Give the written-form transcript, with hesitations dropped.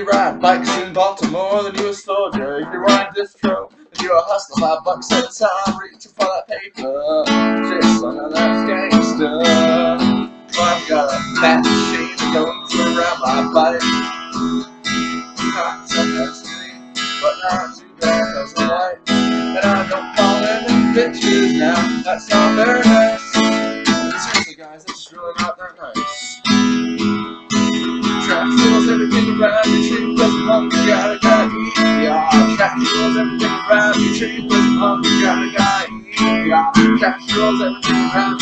you ride bikes in Baltimore, then you a soldier. If you're wearing distro, then you a hustler. $5 at a time, reaching for that paper. Shit, son of that gangsta. Well, I've got a fat machine that goes around my body. Not so nasty, but not too bad, cause I'm white. And I don't call them bitches now, that's not very nice. Seriously guys, this is really not that nice. Trash rules everything around your tree, cause I'm hungry, gotta eat, yeah. Trash rules everything around your tree, cause I'm hungry, gotta eat, yeah. Trash rules everything around